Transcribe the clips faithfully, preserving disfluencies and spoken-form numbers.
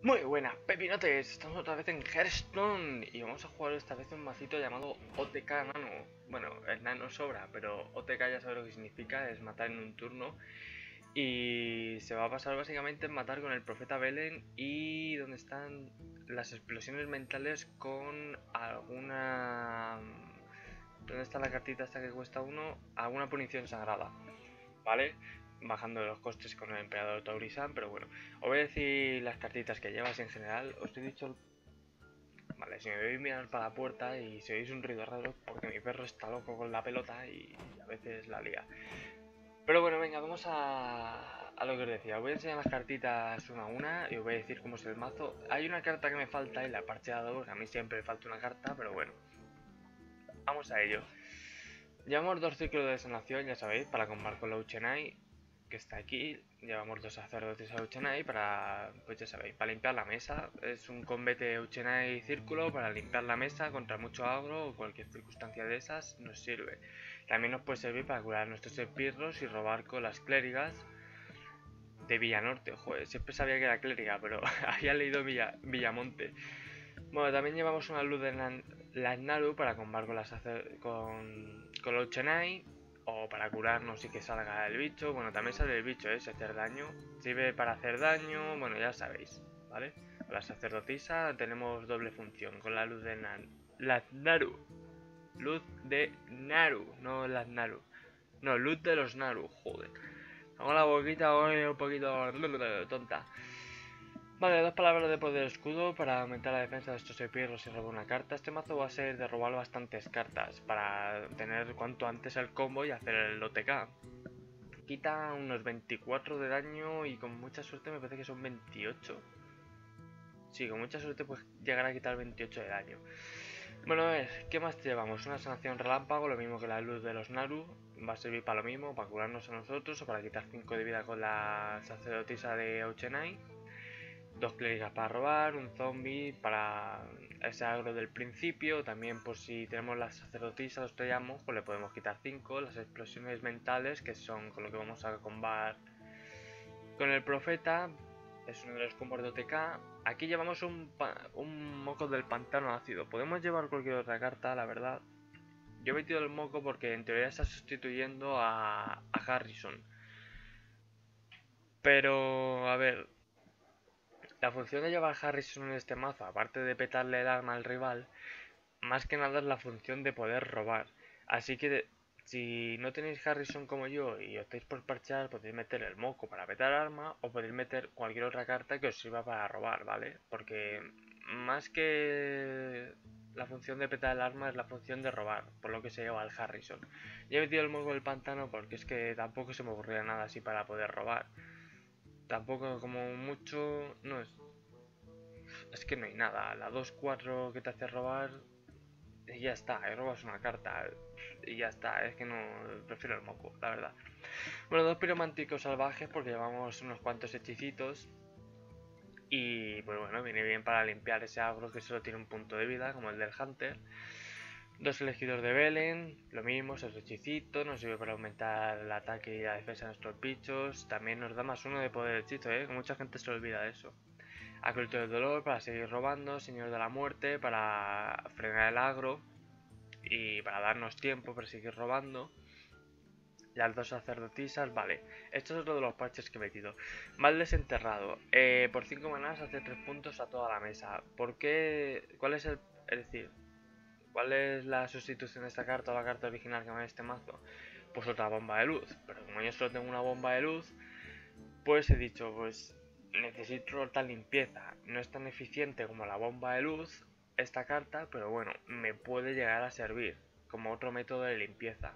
Muy buenas pepinotes, estamos otra vez en Hearthstone y vamos a jugar esta vez un macito llamado O T K Nano. Bueno, el nano sobra, pero O T K ya sabe lo que significa, es matar en un turno. Y se va a pasar básicamente en matar con el Profeta Velen y donde están las explosiones mentales con alguna... ¿Dónde está la cartita esta que cuesta uno? Alguna punición sagrada, ¿vale? Bajando los costes con el emperador Taurisan, pero bueno, os voy a decir las cartitas que llevas en general. Os he dicho, vale, si me veis mirar para la puerta y si oís un ruido raro, porque mi perro está loco con la pelota y a veces la lía. Pero bueno, venga, vamos a, a lo que os decía. Os voy a enseñar las cartitas una a una y os voy a decir cómo es el mazo. Hay una carta que me falta y la he parcheado, porque a mí siempre me falta una carta, pero bueno, vamos a ello. Llevamos dos ciclos de sanación, ya sabéis, para combar con la Uchenai, que está aquí. Llevamos dos sacerdotes a Uchenai para, pues ya sabéis, para limpiar la mesa. Es un combate Uchenai círculo para limpiar la mesa contra mucho agro o cualquier circunstancia de esas nos sirve. También nos puede servir para curar nuestros esbirros y robar con las clérigas de Villanorte. Joder, siempre sabía que era clériga, pero había leído Villa, Villamonte. Bueno, también llevamos una luz de la Naru para combar con, las con, con los Uchenai o para curarnos y que salga el bicho. Bueno, también sale el bicho, ¿eh? Si hacer daño. Sirve para hacer daño, bueno, ya sabéis, ¿vale? Con la sacerdotisa tenemos doble función. Con la luz de Nan la Naru. Luz de Naru, no las Naru. No, luz de los Naru, joder. Hago la boquita hoy un poquito tonta. Vale, dos palabras de poder escudo para aumentar la defensa de estos esbirros y robar una carta. Este mazo va a ser de robar bastantes cartas para tener cuanto antes el combo y hacer el O T K. Quita unos veinticuatro de daño y con mucha suerte me parece que son veintiocho. Sí, con mucha suerte pues llegar a quitar veintiocho de daño. Bueno, a ver, ¿qué más llevamos? Una sanación relámpago, lo mismo que la luz de los Naru. Va a servir para lo mismo, para curarnos a nosotros o para quitar cinco de vida con la sacerdotisa de Uchenai. Dos cléricas para robar, un zombie para ese agro del principio. También por si tenemos las sacerdotisas, los estrellamos, pues le podemos quitar cinco. Las explosiones mentales, que son con lo que vamos a combar con el profeta, es uno de los combos de O T K. Aquí llevamos un, un moco del pantano ácido. Podemos llevar cualquier otra carta, la verdad. Yo he metido el moco porque en teoría está sustituyendo a, a Harrison. Pero, a ver, la función de llevar Harrison en este mazo, aparte de petarle el arma al rival, más que nada es la función de poder robar. Así que si no tenéis Harrison como yo y optáis por parchear, podéis meter el moco para petar arma o podéis meter cualquier otra carta que os sirva para robar, ¿vale? Porque más que la función de petar el arma es la función de robar, por lo que se lleva al Harrison. Yo he metido el moco del pantano porque es que tampoco se me ocurría nada así para poder robar. Tampoco como mucho... no es... Es que no hay nada. La dos cuatro que te hace robar y ya está. Y robas una carta y ya está. Es que no... prefiero el moco, la verdad. Bueno, dos pirománticos salvajes porque llevamos unos cuantos hechicitos. Y pues bueno, viene bien para limpiar ese agro que solo tiene un punto de vida, como el del Hunter. Dos elegidos de Velen, lo mismo, es el hechicito, nos sirve para aumentar el ataque y la defensa de nuestros bichos. También nos da más uno de poder hechizo, ¿eh? Mucha gente se olvida de eso. Aculto del dolor para seguir robando, señor de la muerte para frenar el agro y para darnos tiempo para seguir robando. Las dos sacerdotisas, vale. Esto es otro de los parches que he metido. Mal desenterrado. Eh, por cinco manás hace tres puntos a toda la mesa. ¿Por qué? ¿Cuál es el...? Es decir... ¿Cuál es la sustitución de esta carta o la carta original que va en este mazo? Pues otra bomba de luz. Pero como yo solo tengo una bomba de luz, pues he dicho, pues necesito otra limpieza. No es tan eficiente como la bomba de luz esta carta, pero bueno, me puede llegar a servir como otro método de limpieza.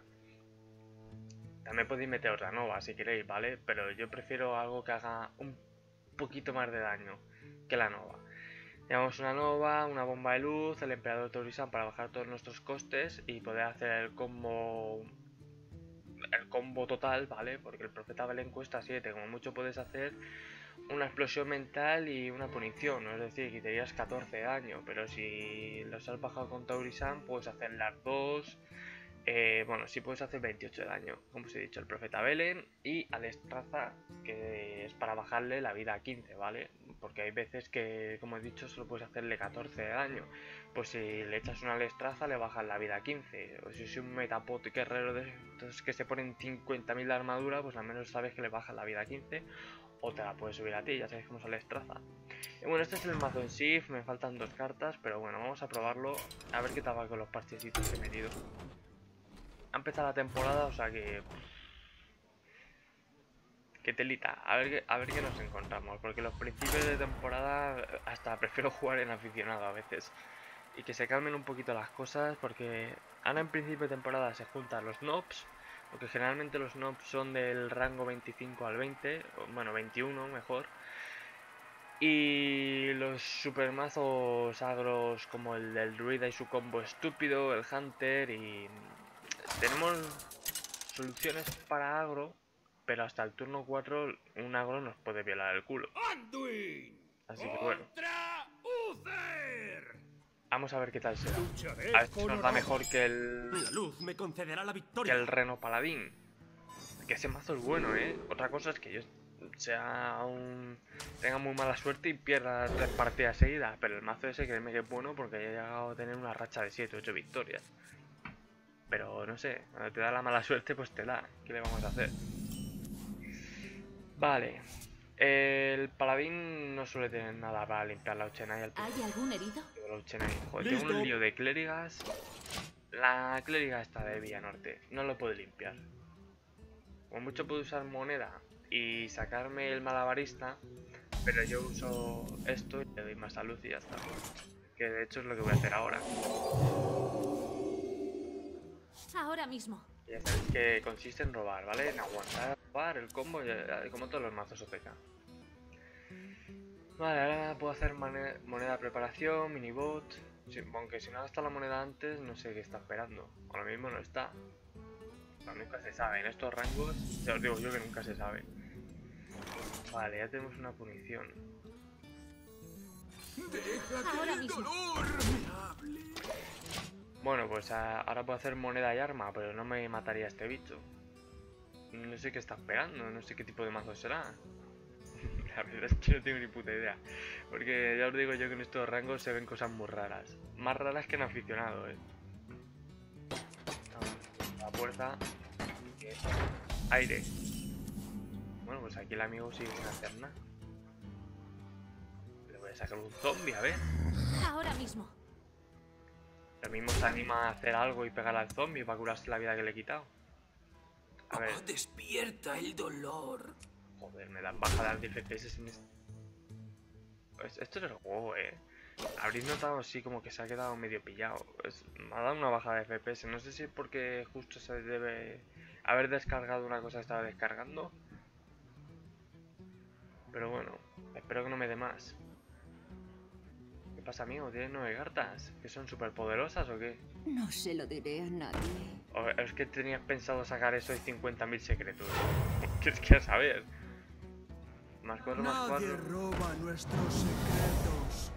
También podéis meter otra nova si queréis, ¿vale? Pero yo prefiero algo que haga un poquito más de daño que la nova. Llevamos una nova, una bomba de luz, el emperador Taurisan para bajar todos nuestros costes y poder hacer el combo el combo total, ¿vale? Porque el profeta Velen cuesta siete, como mucho puedes hacer una explosión mental y una punición, ¿no? Es decir, quitarías catorce de daño, pero si los has bajado con Taurisan puedes hacer las dos, eh, bueno, sí puedes hacer veintiocho de daño, como os he dicho, el profeta Velen y a Destraza, que es para bajarle la vida a quince, ¿vale? porque hay veces que, como he dicho, solo puedes hacerle catorce de daño. Pues si le echas una lestraza le bajas la vida a quince. O si es un metapot guerrero de estos que se ponen cincuenta mil de armadura, pues al menos sabes que le bajas la vida a quince. O te la puedes subir a ti, ya sabéis cómo se lestraza. Y bueno, este es el mazo en sí, me faltan dos cartas, pero bueno, vamos a probarlo. A ver qué tal va con los parchecitos que he metido. Ha empezado la temporada, o sea que... Que telita, a ver, a ver qué nos encontramos, porque los principios de temporada hasta prefiero jugar en aficionado a veces. Y que se calmen un poquito las cosas, porque ahora en principio de temporada se juntan los nobs, porque generalmente los nobs son del rango veinticinco al veinte, bueno, veintiuno mejor. Y los supermazos agros como el del druida y su combo estúpido, el hunter, y tenemos soluciones para agro, pero hasta el turno cuatro un agro nos puede violar el culo. Así que bueno, vamos a ver qué tal será. A ver si nos da mejor que el... La luz me concederá la victoria. Que el Reno Paladín. Que ese mazo es bueno, ¿eh? Otra cosa es que yo sea un... tenga muy mala suerte y pierda tres partidas seguidas. Pero el mazo ese créeme que es bueno porque he llegado a tener una racha de siete u ocho victorias. Pero no sé, cuando te da la mala suerte pues te da. ¿Qué le vamos a hacer? Vale. El paladín no suele tener nada para limpiar la Uchenai al ¿Hay algún herido? La Uchenai. Joder, tengo un lío de clérigas. La clériga está de Villanorte. No lo puedo limpiar. Como mucho puedo usar moneda y sacarme el malabarista, pero yo uso esto y le doy más salud y ya está. Que de hecho es lo que voy a hacer ahora. Ahora mismo. Ya sabéis que consiste en robar, ¿vale? En aguantar, robar el combo, como todos los mazos O T K. Vale, ahora puedo hacer moneda de preparación, minibot. Sí, aunque si no gasta la moneda antes, no sé qué está esperando. O lo mismo no está. No, nunca se sabe. En estos rangos, ya os digo yo que nunca se sabe. Vale, ya tenemos una punición. Ahora mismo. Bueno, pues a, ahora puedo hacer moneda y arma, pero no me mataría este bicho. No sé qué está esperando, no sé qué tipo de mazo será. La verdad es que no tengo ni puta idea. Porque ya os digo yo que en estos rangos se ven cosas muy raras. Más raras que en aficionado, eh. La puerta. Aire. Bueno, pues aquí el amigo sigue sin hacer nada. Le voy a sacar un zombie, a ver. Ahora mismo. Lo mismo se anima a hacer algo y pegar al zombie para curarse la vida que le he quitado. A ver. Oh, despierta el dolor. Joder, me dan bajada de F P S en este... Esto es el juego, eh. Habréis notado así como que se ha quedado medio pillado. Es... Me ha dado una bajada de F P S. No sé si es porque justo se debe haber descargado una cosa que estaba descargando. Pero bueno, espero que no me dé más. ¿Qué pasa, amigo? ¿Tienes nueve cartas? ¿Que son súper poderosas o qué? No se lo diré a nadie. ¿O es que tenías pensado sacar eso y cincuenta mil secretos? ¿Qué quieres saber? Más cuatro, más cuatro. Nadie roba nuestros secretos.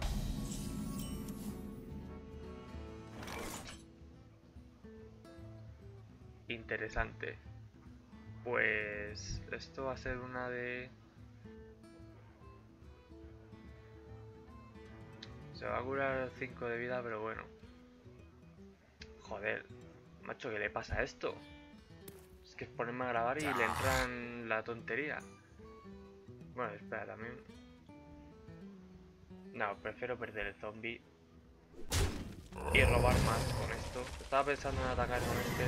Interesante. Pues esto va a ser una de... Se va a curar cinco de vida, pero bueno. Joder, macho, ¿qué le pasa a esto? Es que es ponerme a grabar y le entran la tontería. Bueno, espera, también... No, prefiero perder el zombie y robar más con esto. Estaba pensando en atacar con este.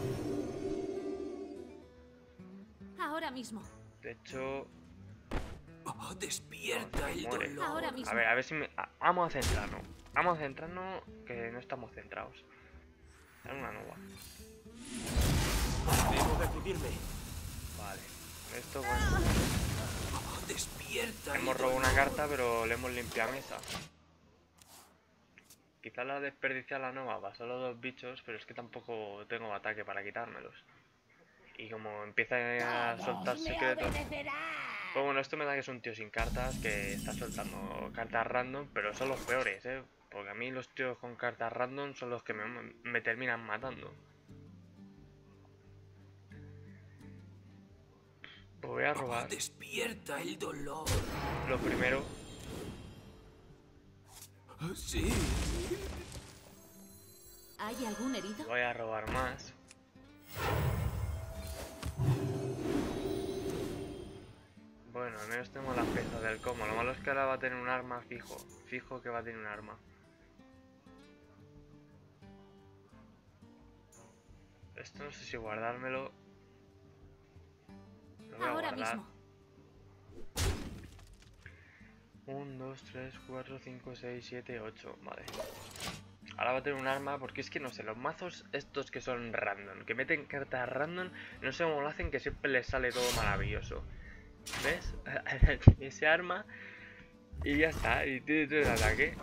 Ahora mismo. De hecho... Oh, despierta el dolor. Ahora mismo. A ver, a ver si me... a- Vamos a centrarnos. Vamos a centrarnos que no estamos centrados. Dale una nueva. Debo decidirme. Vale. Esto, bueno... Oh, despierta el Hemos robado una carta, pero le hemos limpiado mesa. Quizás la desperdiciar la nueva para solo dos bichos, pero es que tampoco tengo ataque para quitármelos. Y como empieza a soltar secretos... Pues bueno, esto me da que es un tío sin cartas que está soltando cartas random, pero son los peores, ¿eh? Porque a mí los tíos con cartas random son los que me, me terminan matando. Pues voy a robar. Oh, despierta el dolor. Lo primero, Sí. ¿Hay algún herido? Voy a robar más. Bueno, al menos tengo las piezas del combo. Lo malo es que ahora va a tener un arma fijo. Fijo que va a tener un arma. Esto no sé si guardármelo. Lo voy a Ahora guardar. mismo. uno, dos, tres, cuatro, cinco, seis, siete, ocho. Vale. Ahora va a tener un arma porque es que no sé, los mazos estos que son random, que meten cartas random, no sé cómo lo hacen, que siempre les sale todo maravilloso. ¿Ves? Ese arma y ya está, y tiene todo el ataque.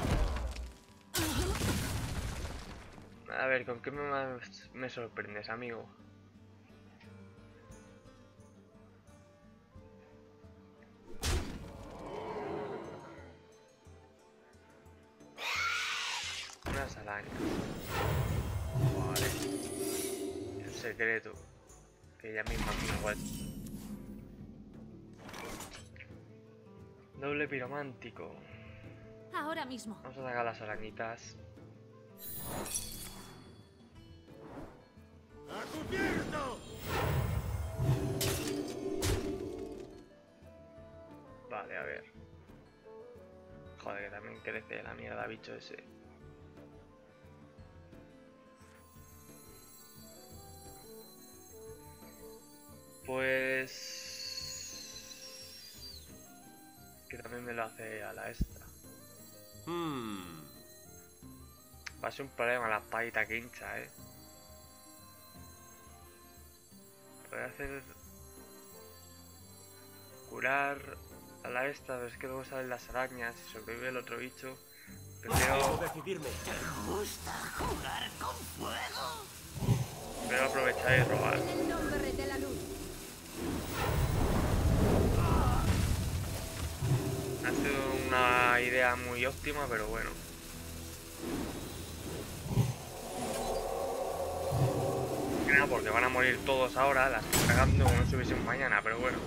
A ver, ¿con qué me, más me sorprendes, amigo? Unas arañas. Vale. El secreto. Que ya mismo igual. Doble piromántico. Ahora mismo. Vamos a sacar las arañitas. ¡A cubierto! Vale, a ver. Joder, que también crece la mierda bicho ese. Pues... que también me lo hace a la esta. Hmm. Va a ser un problema la espadita que hincha, eh. Voy a hacer... curar a la esta, pero es que luego salen las arañas y sobrevive el otro bicho. Debo Prefiero, decidirme. prefiero aprovechar y robar. En el nombre de la luz. Ha sido una idea muy óptima, pero bueno. Nada, porque van a morir todos ahora, las estoy cagando como no se hubiesen mañana, pero bueno.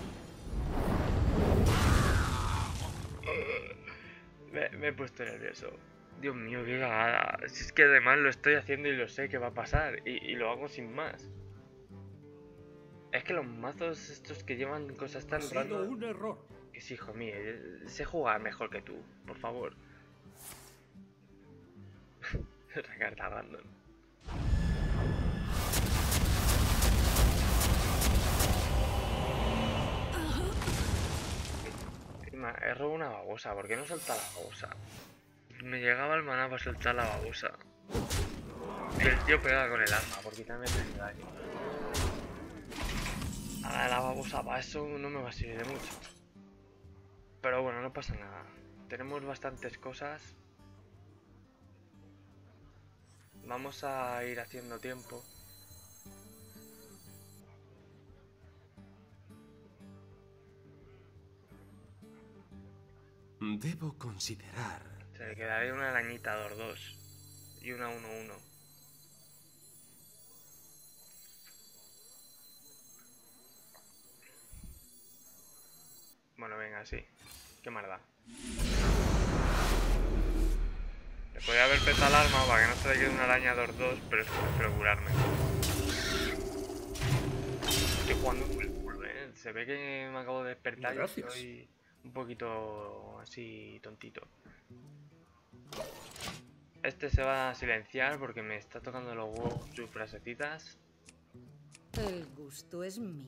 Me, me he puesto nervioso. Dios mío, qué cagada. Si es que además lo estoy haciendo y lo sé que va a pasar. Y, y lo hago sin más. Es que los mazos estos que llevan cosas tan Ha sido random... un error. Que sí, hijo mío, eh, sé jugar mejor que tú, por favor. Otra carta random. Encima, he robado una babosa, ¿por qué no solta la babosa? Me llegaba el maná para soltar la babosa. Y el tío pegaba con el arma, por quitarme el daño. Ahora la babosa para eso no me va a servir de mucho. Pero bueno, no pasa nada. Tenemos bastantes cosas. Vamos a ir haciendo tiempo. Debo considerar. Se le quedaría una arañita dos dos y una uno uno. Bueno, venga, sí. Qué maldad. Le podría haber petado el arma para que no se le quede una araña dos dos, pero es que prefiero curarme. Estoy jugando con el culo, ¿eh? Se ve que me acabo de despertar y Gracias. estoy un poquito así tontito. Este se va a silenciar porque me está tocando los huevos sus frasecitas. El gusto es mío.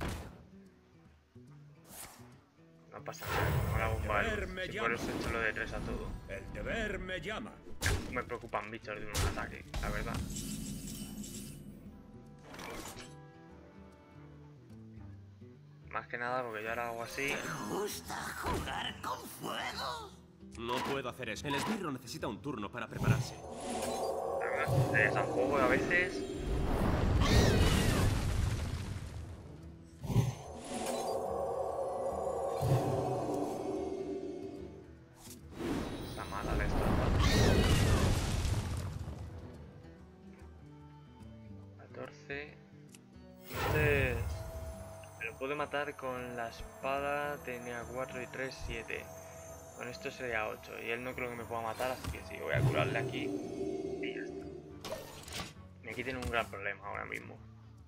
No pasa nada, no le hago un Deber palo. me Si por llama. eso he hecho lo de tres a todo. El deber me llama. Me preocupan bichos de un ataque, la verdad. Más que nada porque yo ahora hago así. No puedo hacer eso. El esbirro necesita un turno para prepararse. Además, de San Juego a veces. Está mala la estampa. catorce. Entonces. Me lo puedo matar con la espada. Tenía cuatro y tres, siete. Con esto sería ocho. Y él no creo que me pueda matar, así que sí, voy a curarle aquí. Y ya está. Y aquí tiene un gran problema ahora mismo.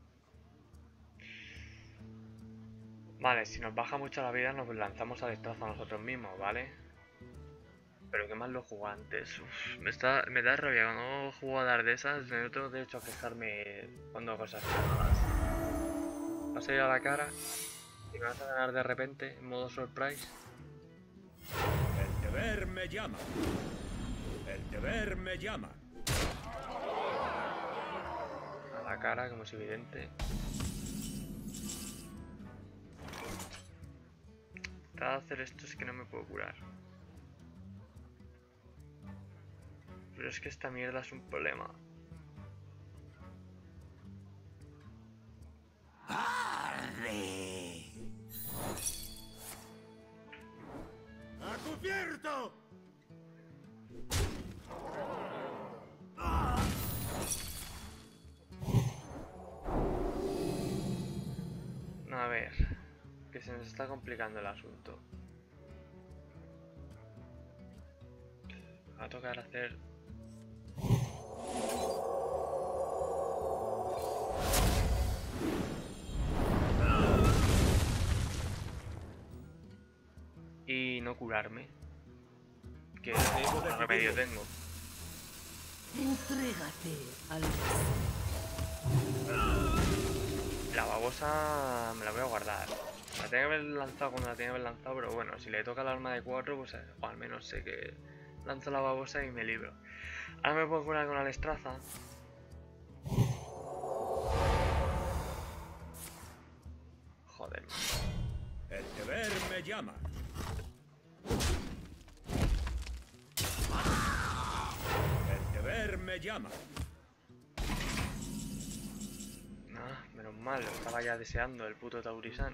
Vale, si nos baja mucho la vida nos lanzamos a destrazo a nosotros mismos, ¿vale? Pero que más lo jugué antes. Uf, me, está, me da rabia cuando juego a dar de esas. No tengo derecho a quejarme cuando hago cosas malas. Vas a ir a la cara y me vas a ganar de repente en modo surprise. El deber me llama. El deber me llama. A la cara, como es evidente. Para hacer esto es que no me puedo curar. Pero es que esta mierda es un problema. ¡Arde! ¡A cubierto! No, a ver, que se nos está complicando el asunto. Va a tocar hacer... Y no curarme. Que no remedio tengo. Entrégate al La babosa me la voy a guardar. La tenía que haber lanzado cuando la tenía que haber lanzado, pero bueno, si le toca el arma de cuatro, pues o al menos sé que lanzo la babosa y me libro. Ahora me puedo curar con la lestraza. Joder. El deber me llama. El deber me llama. Ah, menos mal, lo estaba ya deseando el puto Taurisan.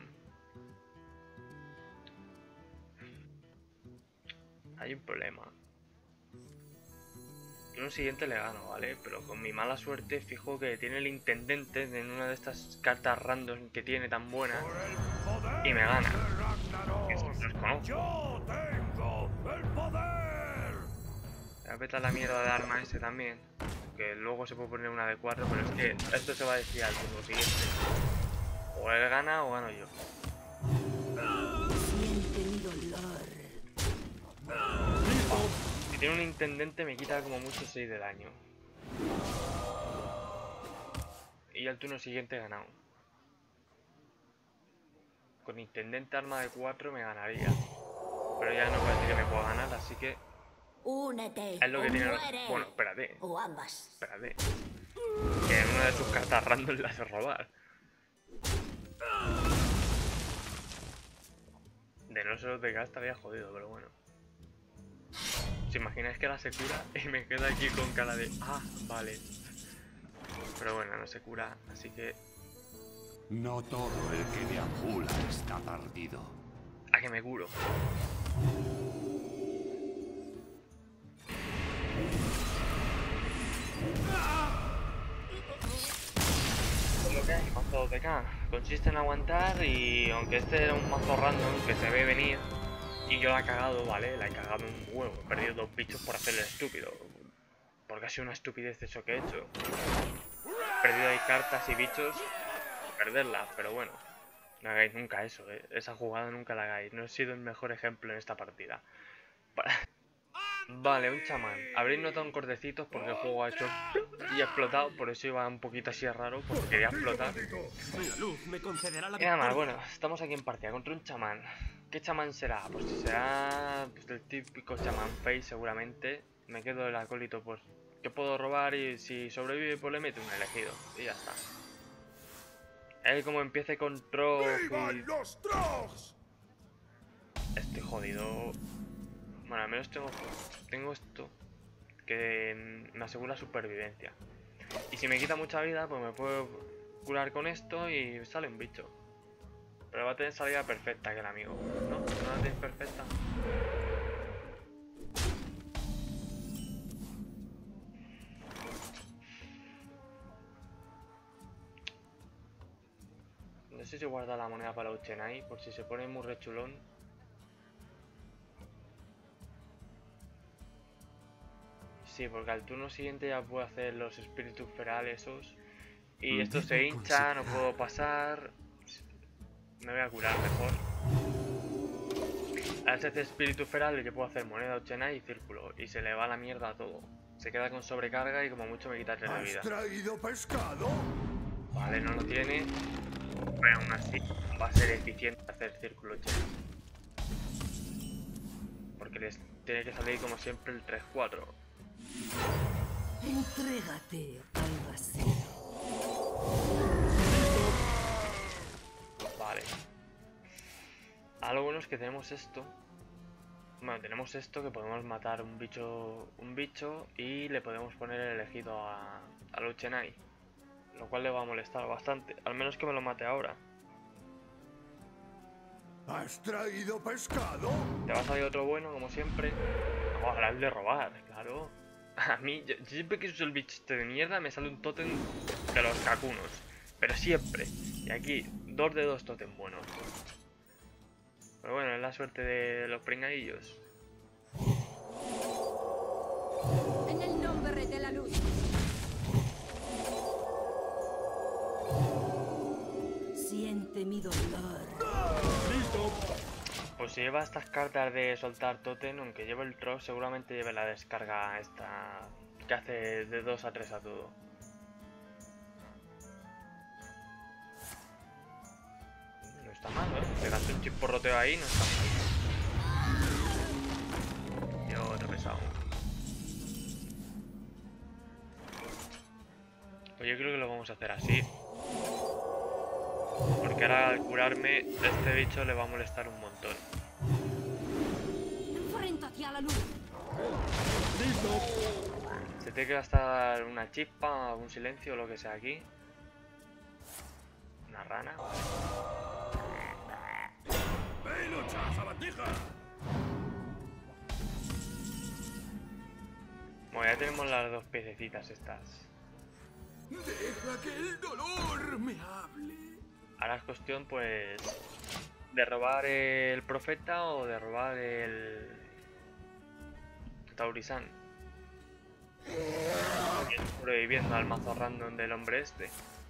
Hay un problema. En un siguiente le gano, ¿vale? Pero con mi mala suerte fijo que tiene el intendente en una de estas cartas random que tiene tan buena y me gana. Que eso los conozco. Yo tengo el poder. Voy a petar la mierda de arma ese también. Que luego se puede poner una de cuatro, pero es que esto se va a decir al turno siguiente. O él gana o gano yo. Siente mi dolor. Si tiene un intendente me quita como mucho seis de daño. Y al turno siguiente he ganado. Con intendente arma de cuatro me ganaría. Pero ya no parece que me pueda ganar, así que... Únete. Es lo que o tiene... muere. Bueno, espérate. O ambas. Espérate. Que en una de sus cartas random la hace robar. De no ser O T K estaría jodido, pero bueno. ¿Os imagináis que ahora se cura y me queda aquí con cara de... Ah, vale. Pero bueno, no se cura, así que... No todo el que deambula está perdido. A que me curo. Pues lo que hay, mazo O T K. Consiste en aguantar y aunque este era un mazo random que se ve venir y yo la he cagado, ¿vale? La he cagado un huevo. He perdido dos bichos por hacerle estúpido. Porque ha sido una estupidez eso que he hecho. He perdido ahí cartas y bichos por perderlas, pero bueno. No hagáis nunca eso, ¿eh? Esa jugada nunca la hagáis. No he sido el mejor ejemplo en esta partida. Vale, un chamán. Habréis notado un cortecitos porque el juego ha hecho y ha explotado, por eso iba un poquito así raro, porque quería explotar. La luz me concederá la Y nada más, victoria. bueno, estamos aquí en partida contra un chamán. ¿Qué chamán será? Pues será pues, el típico chamán face seguramente. Me quedo el acólito, pues que puedo robar y si sobrevive pues le meto un elegido. Y ya está. Él como empiece con Trog y... los Trogs! Estoy jodido. Bueno, al menos tengo, tengo esto que me asegura supervivencia. Y si me quita mucha vida, pues me puedo curar con esto y sale un bicho. Pero va a tener salida perfecta que el amigo, ¿no? ¿No la tenéis perfecta? No sé si guardar la moneda para Uchenai, por si se pone muy rechulón. Sí, porque al turno siguiente ya puedo hacer los espíritus ferales esos. Y Mm, esto se debo hincha, no considerar. puedo pasar. Me voy a curar mejor. Al hacer espíritu feral yo puedo hacer moneda Ochenai y círculo. Y se le va la mierda a todo. Se queda con sobrecarga y como mucho me quita tres de ¿Has vida. traído pescado? Vale, no lo tiene. Pero aún así va a ser eficiente hacer círculo Ochenai. Porque les tiene que salir como siempre el tres cuatro. Entrégate al vacío. Vale. Ah, lo bueno es que tenemos esto. Bueno, tenemos esto que podemos matar un bicho un bicho y le podemos poner el elegido a, a Luchenai. Lo cual le va a molestar bastante. Al menos que me lo mate ahora. ¿Has traído pescado? Te va a salir otro bueno, como siempre. Ojalá el de robar, claro. A mí, yo, yo siempre que uso el bicho este de mierda me sale un tótem de los cacunos. Pero siempre. Y aquí, dos de dos tótem buenos. Pero bueno, es la suerte de los pringadillos. En el nombre de la luz. Siente mi dolor. Pues si lleva estas cartas de soltar tótem, aunque lleve el troll, seguramente lleve la descarga esta que hace de dos a tres a todo. No está mal, ¿eh? Pegarte un chisporroteo ahí no está mal. Y otro pesado. Pues yo creo que lo vamos a hacer así. Porque ahora al curarme, este bicho le va a molestar un montón. Frente hacia la luz. Se tiene que gastar una chispa, un silencio o lo que sea aquí. Una rana. ¡Ve y lucha, sabandija! Bueno, ya tenemos las dos piececitas estas. Deja que el dolor me hable. Ahora es cuestión, pues, de robar el profeta o de robar el Taurisan. Sobreviviendo al mazo random del hombre este.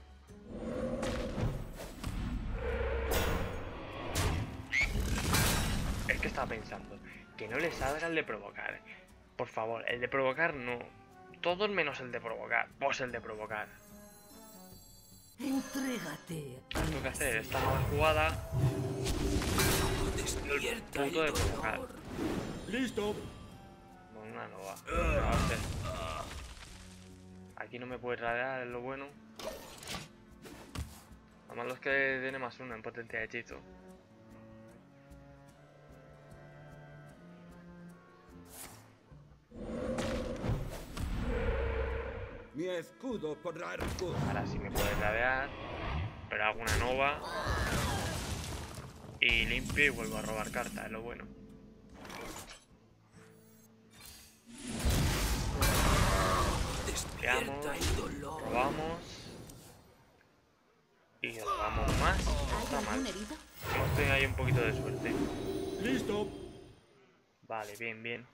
Es que estaba pensando que no le salga el de provocar. Por favor, el de provocar no. Todos menos el de provocar. Pues el de provocar. Entrégate. Tengo que hacer esta mala jugada. El punto de provocar. ¡Listo! Con una nova. ¿Qué va a hacer? Aquí no me puede radiar, es lo bueno. Lo malo es que tiene más uno en potencia de hechizo. Mi escudo podrá recurrir. Ahora sí me puede radiar. Pero hago una nova. Y limpio y vuelvo a robar cartas, es lo bueno. Veamos, robamos. Y robamos más. No está ¿Hay mal. algún herido? Hemos tenido ahí un poquito de suerte. ¡Listo! Vale, bien, bien.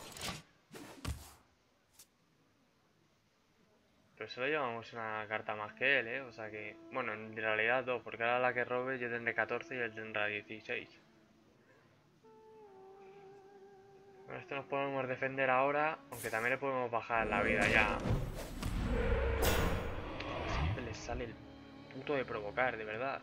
Pero solo llevamos una carta más que él, ¿eh? O sea que... Bueno, en realidad dos, porque ahora la que robe yo tendré catorce y él tendrá dieciséis. Con esto nos podemos defender ahora, aunque también le podemos bajar la vida ya. Siempre les sale el puto de provocar, de verdad.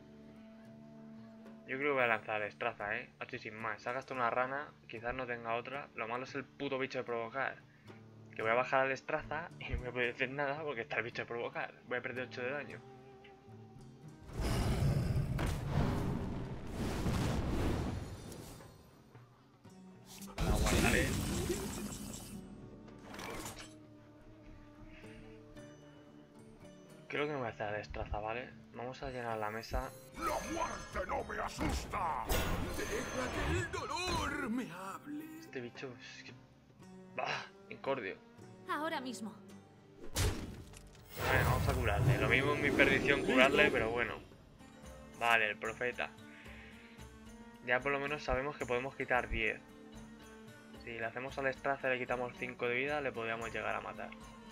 Yo creo que voy a lanzar Estraza, ¿eh? Así sin más. Se ha gastado una rana, quizás no tenga otra. Lo malo es el puto bicho de provocar. Que voy a bajar al Estraza y no me puede decir nada porque está el bicho de provocar. Voy a perder ocho de daño. La guardaré. Creo que no voy a hacer la Estraza, ¿vale? Vamos a llenar la mesa. ¡La muerte no me asusta! ¡Deja que el dolor me hable! Este bicho es que... ¡Bah! Incordio. Ahora mismo. Vale, vamos a curarle. Lo mismo es mi perdición curarle, pero bueno. Vale, el profeta. Ya por lo menos sabemos que podemos quitar diez. Si le hacemos al Straza y le quitamos cinco de vida, le podríamos llegar a matar.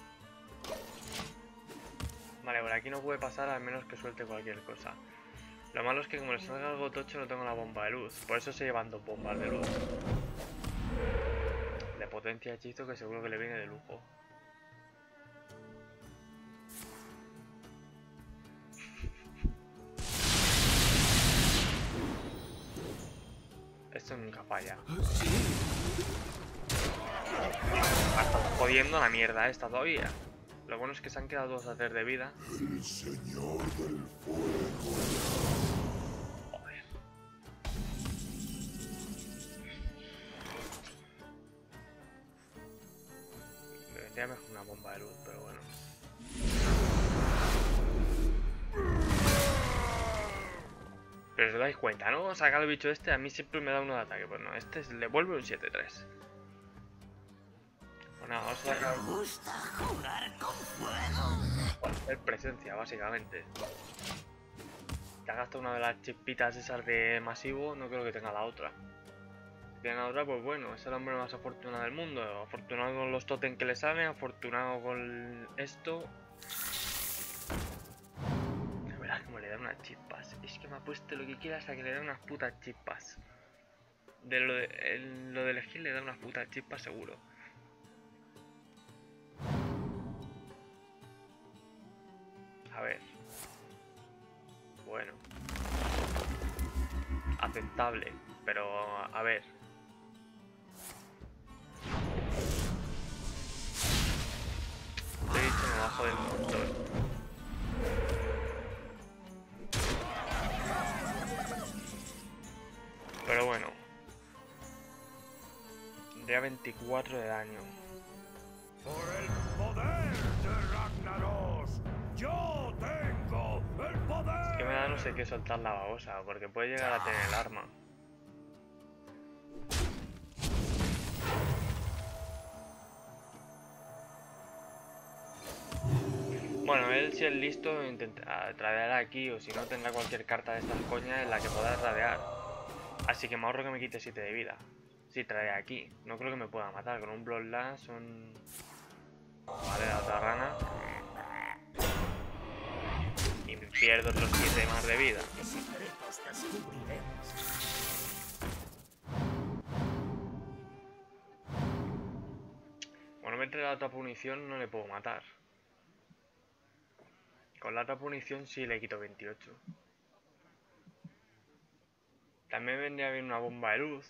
Vale, por aquí no puede pasar al menos que suelte cualquier cosa. Lo malo es que como le salga algo tocho no tengo la bomba de luz. Por eso estoy llevando bombas de luz. De potencia hechizo que seguro que le viene de lujo. Esto nunca falla. Hasta jodiendo la mierda esta todavía. Lo bueno es que se han quedado dos a tres de vida. El señor del fuego. Joder. Me vendría mejor una bomba de luz, pero bueno. Pero os dais cuenta, ¿no? Saca el bicho este, a mí siempre me da uno de ataque. Pues no, este le vuelve un siete tres. Bueno, vamos a sacar... Me gusta jugar con fuego. Para hacer presencia, básicamente. Te ha gastado una de las chispitas esas de masivo, no creo que tenga la otra. Si tiene la otra, pues bueno, es el hombre más afortunado del mundo. Afortunado con los totem que le salen, afortunado con esto. La verdad es como le dan unas chispas. Es que me ha puesto lo que quiera hasta que le dan unas putas chispas. De lo de, el, lo de elegir le da unas putas chispas seguro. A ver. Bueno. Aceptable. Pero, a ver. Te he dicho, me va a joder un montón. Pero bueno. Tendría veinticuatro de daño. Por el poder de Ragnaros, yo tengo el poder. Es que me da no sé qué soltar la babosa, porque puede llegar a tener el arma. Bueno, él si es listo intentará tradear aquí, o si no tendrá cualquier carta de estas coñas en la que pueda tradear. Así que me ahorro que me quite siete de vida. Si tradea aquí, no creo que me pueda matar. Con un Bloodlust son... Vale, la otra rana. Y pierdo otros siete más de vida. ¿Qué secretos descubriremos? Bueno, mientras la otra punición no le puedo matar. Con la otra punición sí le quito veintiocho. También vendría bien una bomba de luz.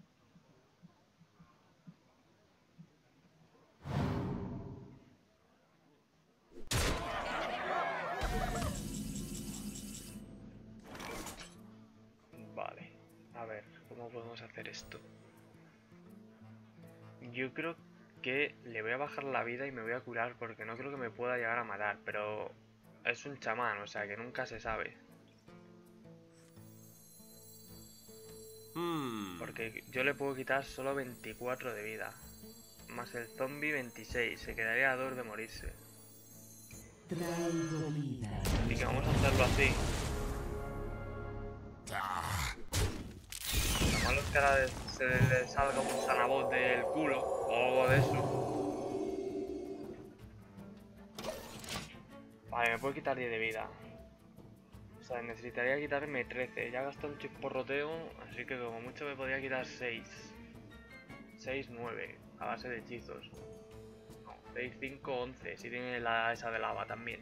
Vale, a ver, ¿cómo podemos hacer esto? Yo creo que le voy a bajar la vida y me voy a curar porque no creo que me pueda llegar a matar, pero es un chamán, o sea que nunca se sabe. Hmm. Porque yo le puedo quitar solo veinticuatro de vida. Más el zombie veintiséis, se quedaría a dos de morirse. Traigo vida. Así que vamos a hacerlo así. Lo malo es que ahora se le salga un sanabot del culo o algo de eso. Vale, me puedo quitar diez de vida. O sea, necesitaría quitarme trece. Ya he gastado un chisporroteo, así que como mucho me podría quitar seis. seis, nueve, a base de hechizos. No, seis, cinco, once, si tiene la esa de lava también.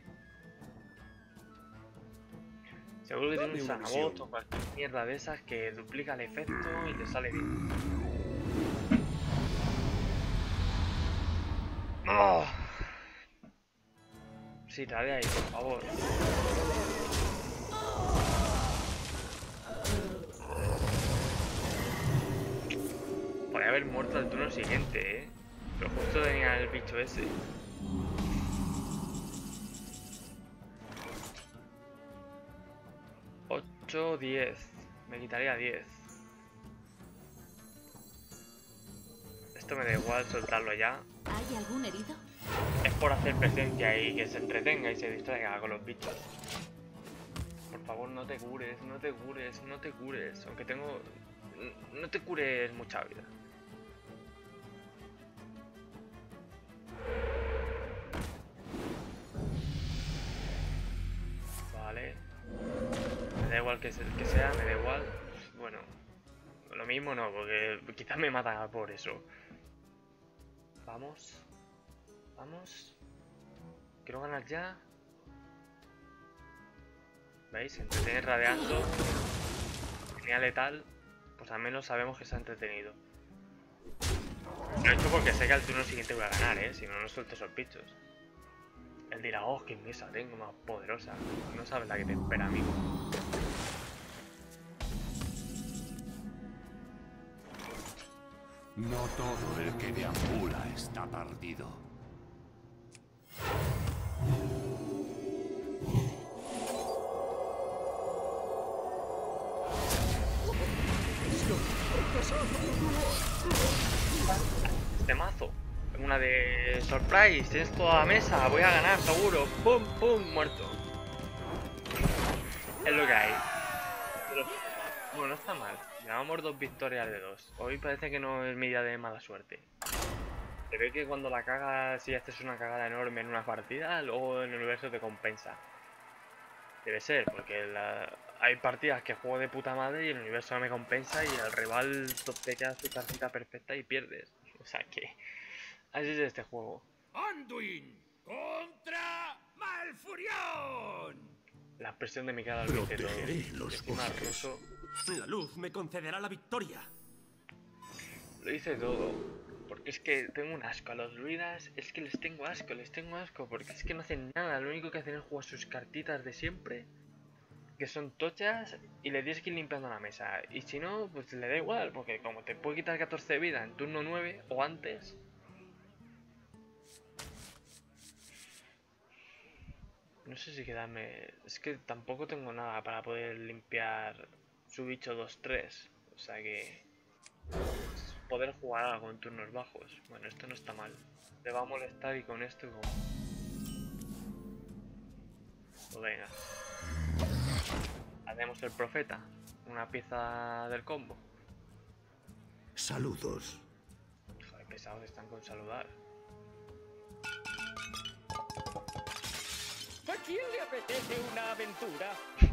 Seguro que tiene un sanabot o cualquier mierda de esas que duplica el efecto y te sale bien. ¡Oh! Sí, trae ahí, por favor. Podría haber muerto al turno siguiente, eh. Pero justo tenía el bicho ese. ocho, diez. Me quitaría diez. Esto me da igual soltarlo ya. ¿Hay algún herido? Es por hacer presencia y que se entretenga y se distraiga con los bichos. Por favor, no te cures, no te cures, no te cures. Aunque tengo... No te cures mucha vida. igual que, se- que sea, me da igual. Pues, bueno, lo mismo no, porque quizás me mata por eso. Vamos. Vamos. Quiero ganar ya. ¿Veis? Entretener radiando. Tenía letal. Pues al menos sabemos que se ha entretenido. Lo he hecho porque sé que al turno siguiente voy a ganar, ¿eh? Si no, no suelto esos bichos. Él dirá, oh, qué mesa tengo más poderosa. No sabes la que te espera, amigo. No todo el que deambula está perdido. Este mazo. Una de surprise. Tienes toda la mesa. Voy a ganar, seguro. Pum, pum, muerto. Es lo que hay. Pero, bueno, no está mal. Llevamos dos victorias de dos. Hoy parece que no es mi día de mala suerte. Se ve que cuando la cagas, si haces una cagada enorme en una partida, luego en el universo te compensa. Debe ser, porque la... hay partidas que juego de puta madre y el universo no me compensa y el rival te queda su cartita perfecta y pierdes. O sea que... así es este juego. Anduin contra Malfurion. La expresión de mi cara lo dice todo. Protegeré los Y encima bosques. ruso La luz me concederá la victoria. lo dice todo. Porque es que tengo un asco a los druidas. Es que les tengo asco, les tengo asco. Porque es que no hacen nada. Lo único que hacen es jugar sus cartitas de siempre. Que son tochas. Y le tienes que ir limpiando la mesa. Y si no, pues le da igual. Porque como te puede quitar catorce de vida en turno nueve o antes. No sé si quedarme... Es que tampoco tengo nada para poder limpiar su bicho dos tres. O sea que... poder jugar algo en turnos bajos. Bueno, esto no está mal. Le va a molestar y con esto como... Pues venga. Hacemos el profeta. Una pieza del combo. Saludos. Joder, pesados están con saludar. ¿A quién le apetece una aventura?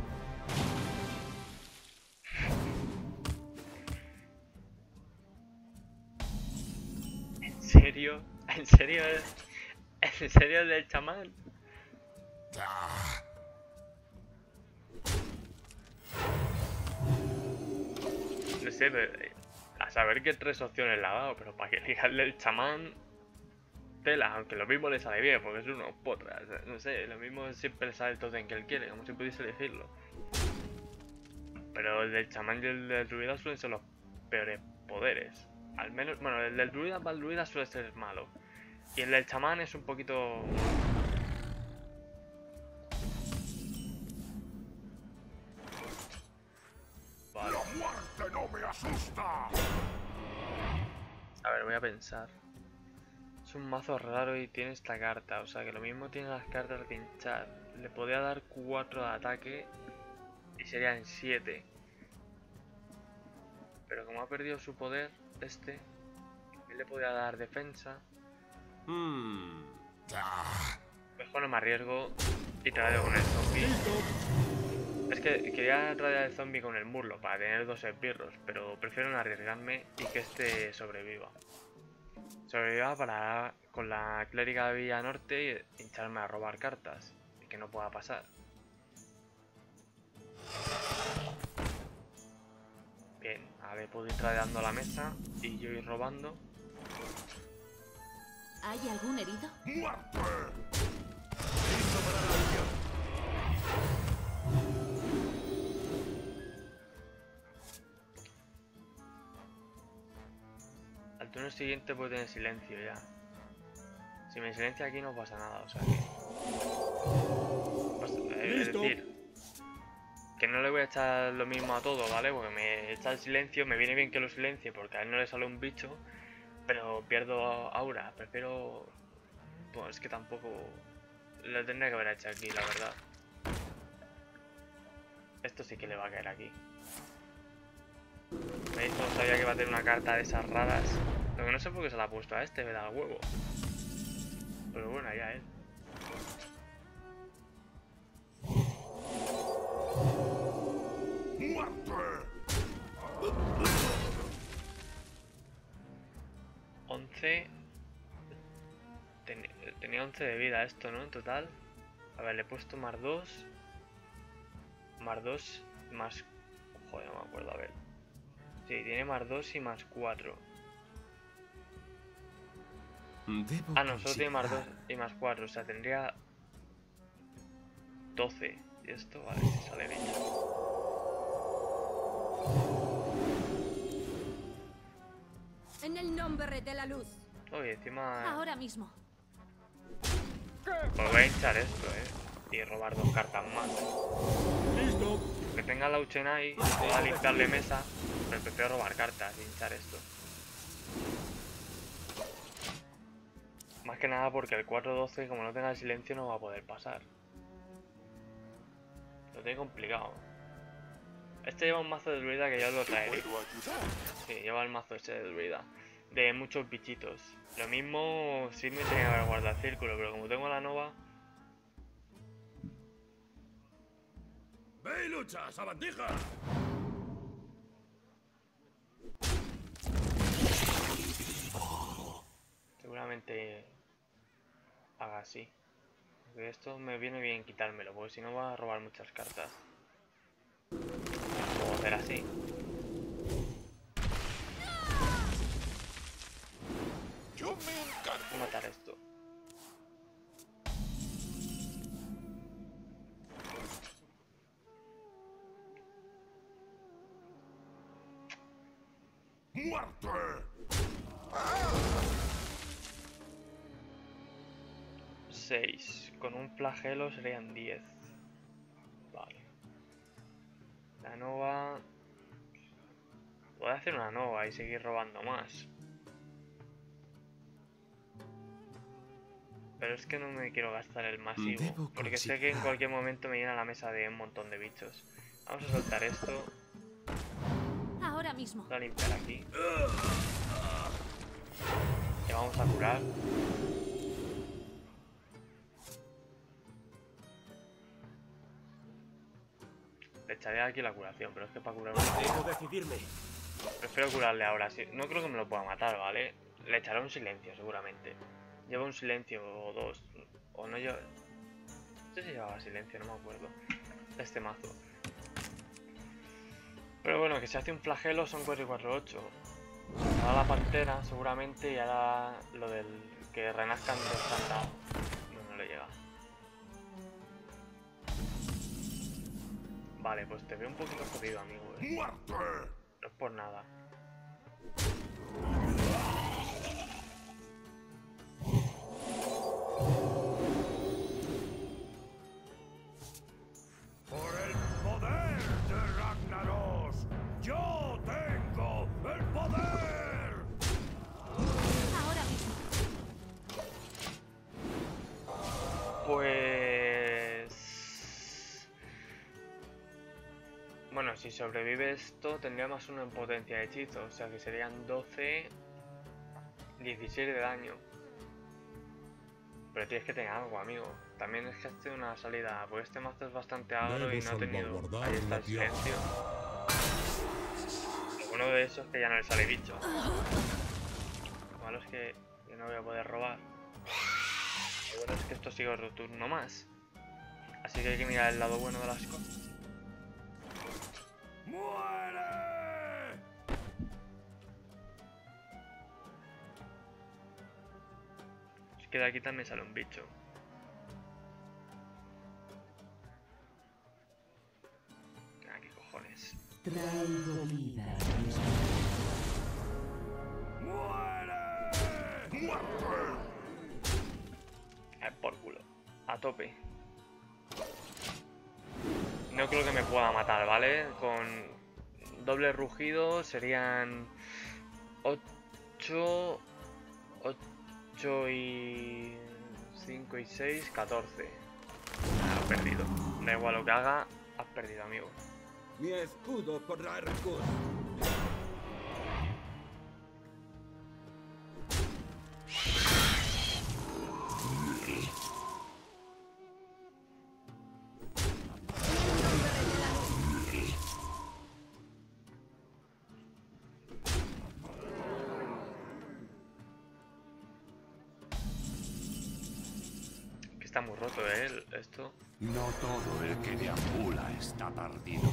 ¿En serio? ¿En serio? ¿En serio el del chamán? No sé, pero, eh, a saber qué tres opciones le ha dado, pero para que elija el del chamán, tela, aunque lo mismo le sale bien, porque es uno potras, no sé, lo mismo siempre le sale el totem que él quiere, como si pudiese elegirlo. Pero el del chamán y el del druida suelen ser los peores poderes. Al menos, bueno, el del druida para el druida suele ser malo. Y el del chamán es un poquito... Vale. La muerte no me asusta. A ver, voy a pensar. Es un mazo raro y tiene esta carta, o sea que lo mismo tiene las cartas de hinchar. Le podría dar cuatro de ataque y serían siete. Pero como ha perdido su poder, este, él le podría dar defensa. Hmm. Mejor no me arriesgo y tradeo con el zombie. Es que quería tradear el zombie con el murlo para tener dos esbirros, pero prefiero no arriesgarme y que este sobreviva. Sobreviva para con la clériga de Villa Norte y hincharme a robar cartas y que no pueda pasar. Bien, a ver, puedo ir tradeando la mesa y yo ir robando. ¿Hay algún herido? ¡Muerte! Al turno siguiente puedo tener silencio ya. Si me silencia aquí no pasa nada, o sea que... Pues, eh, es decir, que no le voy a echar lo mismo a todo, ¿vale? Porque me echa el silencio, me viene bien que lo silencie porque a él no le sale un bicho, pero pierdo aura, prefiero... Pues es que tampoco... Lo tendría que haber hecho aquí, la verdad. Esto sí que le va a caer aquí. ¿Veis? No sabía que iba a tener una carta de esas raras. Lo que no sé por qué se la ha puesto a este, me da el huevo. Pero bueno, ya él. once. Ten- tenía once de vida esto, ¿no? En total. A ver, le he puesto más dos. Más dos. Más... Joder, no me acuerdo, a ver. Sí, tiene más dos y más cuatro. Debo Ah, no, solo tiene más dos considerar- y más cuatro. O sea, tendría... doce. Y esto, vale, si sale bien. En el nombre de la luz. Oye, encima... Ahora mismo. Pues voy a hinchar esto, eh. Y robar dos cartas más. ¡Listo! Que tenga la Uchena ahí, pueda limpiarle mesa. Pero prefiero robar cartas y hinchar esto. Más que nada porque el cuatro doce, como no tenga el silencio, no va a poder pasar. Lo tiene complicado. Este lleva un mazo de druida que ya os lo traeré. Sí, lleva el mazo ese de druida. De muchos bichitos. Lo mismo sí me tenía que haber guardado el círculo, pero como tengo la nova... ¡Ve y lucha, sabandija! Seguramente haga así. Porque esto me viene bien quitármelo, porque si no va a robar muchas cartas. Puedo hacer así. Yo me encargo. Voy a matar esto. ¡Muerte! seis. Con un flagelo serían diez. Vale. La nova... Voy a hacer una nova y seguir robando más. Pero es que no me quiero gastar el masivo. Debo Porque sé que en considerar- cualquier momento me llena la mesa de un montón de bichos. Vamos a soltar esto. Ahora mismo. Voy a limpiar aquí. Y vamos a curar. Le echaré aquí la curación, pero es que para curar una... Debo decidirme. Prefiero curarle ahora. Sí. No creo que me lo pueda matar, ¿vale? Le echaré un silencio, seguramente. Lleva un silencio o dos. O no lleva... No sé si llevaba silencio, no me acuerdo. De este mazo. Pero bueno, que si hace un flagelo son cuatro y cuatro, ocho. Ahora la pantera, seguramente, y ahora lo del que renazcan de estándar. No, no le llega. Vale, pues te veo un poquito jodido, amigo. ¿eh? ¡Muerte! No es por nada. ¡Por el poder de Ragnaros! ¡Yo tengo el poder! Ahora mismo. Pues... Bueno, si sobrevive esto, tendría más uno en potencia de hechizo. O sea que serían doce... dieciséis de daño. Pero tienes que tener algo, amigo. También es que has tenido una salida. Porque este mazo es bastante agro y no ha tenido... Ahí está el silencio. Lo bueno de eso es que ya no le sale bicho. Lo malo es que yo no voy a poder robar. Lo bueno es que esto sigue otro turno más. Así que hay que mirar el lado bueno de las cosas. ¡Muere! Es que de aquí también sale un bicho. Ah, qué cojones. Traigo vida. ¡Muere! ¡Muerte! Eh, por culo. A tope. No creo que me pueda matar, ¿vale? Con doble rugido serían ocho, ocho y cinco y seis, catorce. Ah, has perdido. Da igual lo que haga, has perdido, amigo. Mi escudo podrá recurrir. está muy roto, ¿eh? el- Esto. No todo el que deambula está perdido.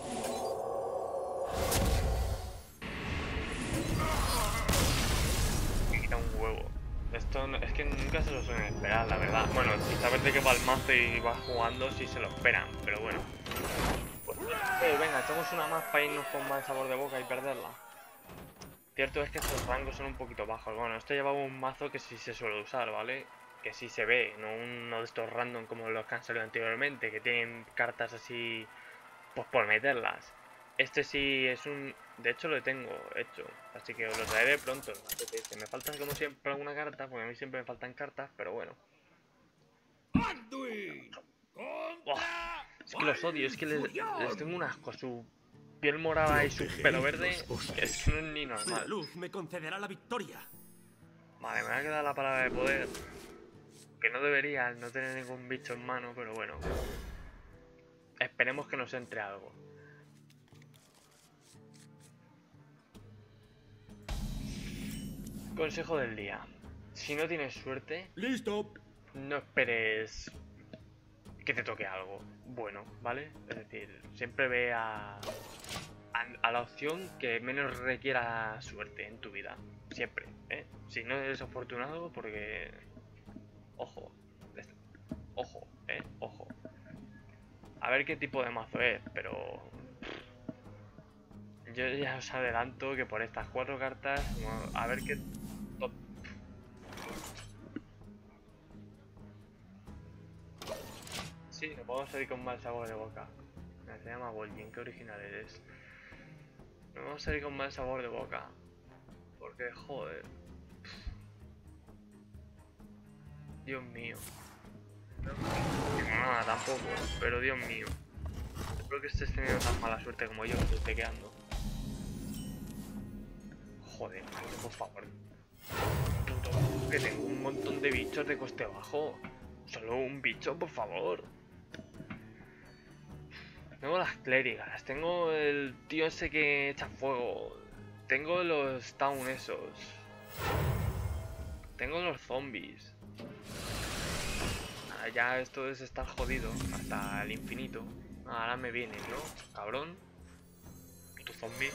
Me quita un huevo. Esto no- es que nunca se lo suelen esperar, la verdad. Bueno, si sabes de qué va el mazo y vas jugando, sí se lo esperan, pero bueno. Pues, eh, venga, echamos una más para irnos con mal sabor de boca y perderla. Cierto es que estos rangos son un poquito bajos. Bueno, esto llevaba un mazo que sí se suele usar, ¿vale? Que sí se ve, no uno de estos random como los que han salido anteriormente, que tienen cartas así, pues por meterlas. Este sí es un... De hecho lo tengo hecho, así que os lo traeré pronto. Me falta como siempre alguna carta, porque a mí siempre me faltan cartas, pero bueno. Buah, es que los odio, es que les, les tengo un asco. Su piel morada y su pelo verde, que es que no es ni La normal. luz me concederá la victoria. Vale, me va a quedar la palabra de poder. Que no debería al no tener ningún bicho en mano, pero bueno. Esperemos que nos entre algo. Consejo del día. Si no tienes suerte, ¡Listo! no esperes que te toque algo bueno, ¿vale? Es decir, siempre ve a, a, a la opción que menos requiera suerte en tu vida. Siempre, ¿eh? Si no eres afortunado, porque... Ojo. Ojo, ¿eh? Ojo. A ver qué tipo de mazo es, pero... Yo ya os adelanto que por estas cuatro cartas, bueno, a ver qué... top- Sí, nos vamos a ir con mal sabor de boca. Mira, se llama Vol'jin, qué original eres. Nos vamos a ir con mal sabor de boca. Porque, joder. Dios mío. No, no nada tampoco, pero Dios mío. Espero que estés teniendo tan mala suerte como yo, que te esté quedando. Joder, macho, por favor. Puto, que tengo un montón de bichos de coste bajo. Solo un bicho, por favor. Tengo las clérigas, tengo el tío ese que echa fuego. Tengo los town esos. Tengo los zombies. Ah, ya esto es estar jodido hasta el infinito. Ahora me vienes, ¿no? Cabrón. Puto zombie.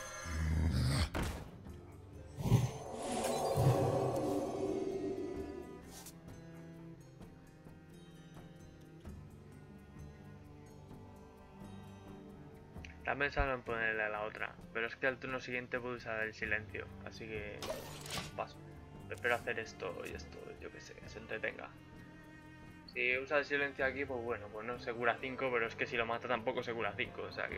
Estaba pensando en ponerle a la otra, pero es que al turno siguiente puedo usar el silencio, así que paso. Prefiero hacer esto y esto, yo que sé, que se entretenga. Si usa el silencio aquí, pues bueno, pues no se cura cinco, pero es que si lo mata tampoco se cura cinco, o sea que...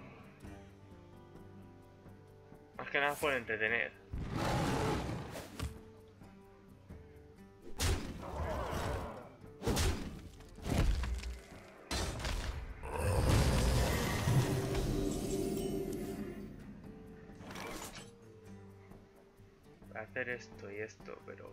Más que nada por entretener. Voy a hacer esto y esto, pero...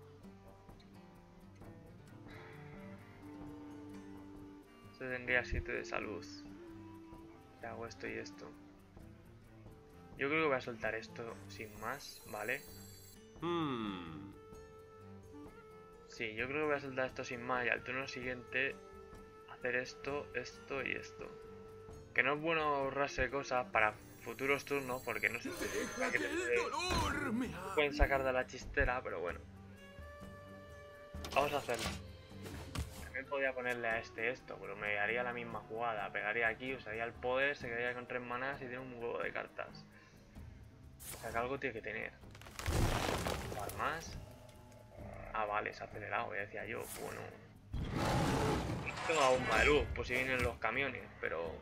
Esto tendría siete de salud. Si hago esto y esto. Yo creo que voy a soltar esto sin más, ¿vale? Hmm. Sí, yo creo que voy a soltar esto sin más y al turno siguiente hacer esto, esto y esto. Que no es bueno ahorrarse cosas para futuros turnos porque no sé si ¡Deja que que te el puede- dolor me haga! pueden sacar de la chistera, pero bueno. Vamos a hacerlo. También podría ponerle a este esto, pero me haría la misma jugada. Pegaría aquí, usaría el poder, se quedaría con tres manás y tiene un huevo de cartas. O sea que algo tiene que tener. Jugar más. Ah, vale, se ha acelerado, ya decía yo. Bueno. Tengo una bomba de luz, por si vienen los camiones, pero...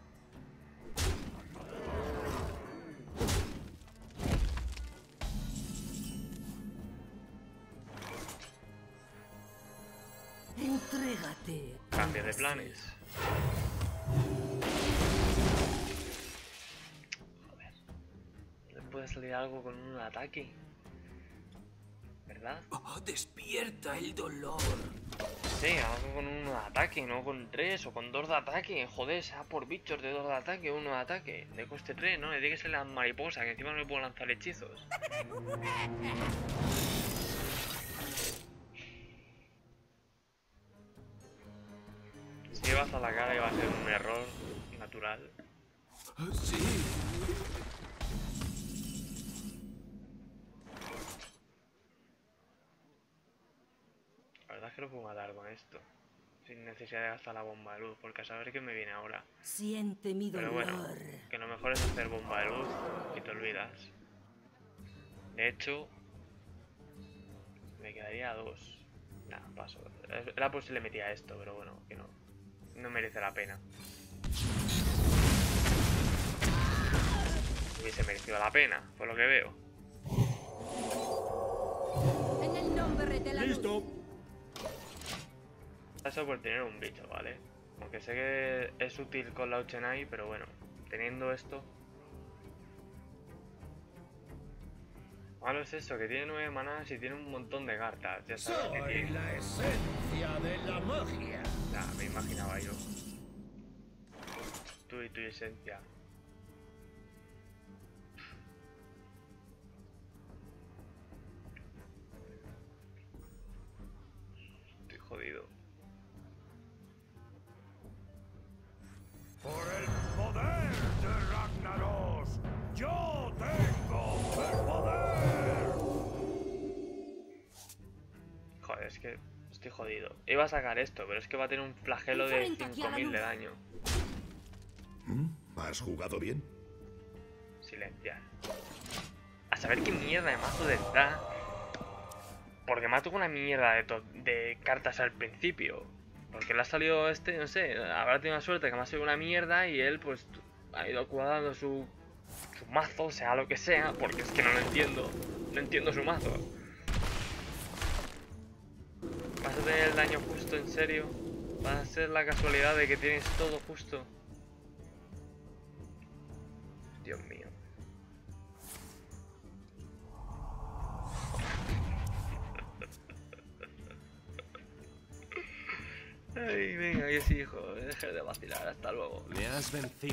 Entrégate. Cambio de planes. Joder. ¿Le puede salir algo con un ataque? ¿Verdad? Oh, despierta el dolor. Sí, algo con uno de ataque, no con tres o con dos de ataque. Joder, sea por bichos de dos de ataque, uno de ataque. De coste tres, ¿no? Le tiene que ser la mariposa, que encima no le puedo lanzar hechizos. Si vas a la cara iba a ser un error natural. Sí. La verdad es que lo puedo matar con esto. Sin necesidad de gastar la bomba de luz, porque a saber qué me viene ahora. Siente mi Pero dolor. bueno, que lo mejor es hacer bomba de luz y te olvidas. De hecho, me quedaría dos. Nada, paso. Era por si le metía esto, pero bueno, que no. No merece la pena. Hubiese merecido la pena, por lo que veo. En el nombre de la Listo. luz. Eso por tener un bicho, ¿vale? Aunque sé que es útil con la Uchenai, pero bueno, teniendo esto... Malo es eso, que tiene nueve manadas y tiene un montón de cartas. Ya sabes que Soy tiene... la esencia de la magia. Nah, me imaginaba yo. Tú y tu esencia. Estoy jodido. Por el poder de Ragnaros, yo tengo el poder. Joder, es que estoy jodido. Iba a sacar esto, pero es que va a tener un flagelo de Enfrenta aquí a cinco la mil de luz. daño. ¿Has jugado bien? Silenciar. A saber qué mierda de mazo de da. Porque mato con una mierda de, to- de cartas al principio. Porque le ha salido este, no sé, habrá tenido suerte que me ha salido una mierda y él pues ha ido cuadrando su, su mazo, sea lo que sea, porque es que no lo entiendo. No entiendo su mazo. ¿Vas a tener el daño justo, en serio? ¿Va a ser la casualidad de que tienes todo justo? Dios mío. Ay, venga, que sí, hijo. Deje de vacilar. Hasta luego. Me has vencido.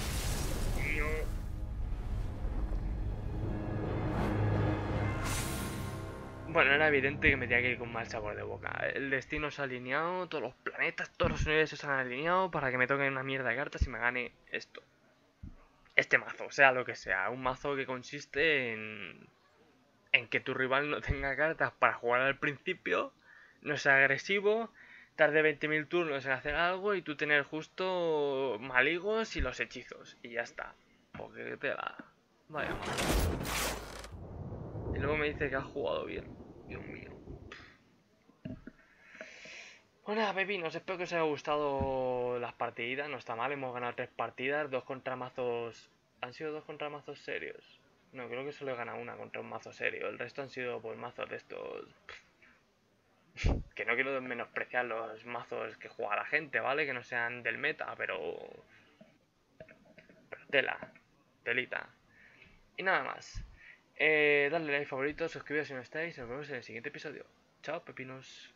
Bueno, era evidente que me tenía que ir con mal sabor de boca. El destino se ha alineado, todos los planetas, todos los universos se han alineado para que me toquen una mierda de cartas y me gane esto. Este mazo, sea lo que sea. Un mazo que consiste en... en que tu rival no tenga cartas para jugar al principio, no sea agresivo, tarde veinte mil turnos en hacer algo y tú tener justo maligos y los hechizos. Y ya está. Porque te la... Vaya mal. Y luego me dice que has jugado bien. Dios mío. Bueno, nada, pepinos, espero que os haya gustado las partidas. No está mal, hemos ganado tres partidas, dos contra mazos... ¿Han sido dos contra mazos serios? No, creo que solo he ganado una contra un mazo serio. El resto han sido pues mazos de estos... Que no quiero menospreciar los mazos que juega la gente, ¿vale? Que no sean del meta, pero... pero tela. Telita. Y nada más. Eh, dadle like favorito, suscribiros si no estáis y nos vemos en el siguiente episodio. Chao, pepinos.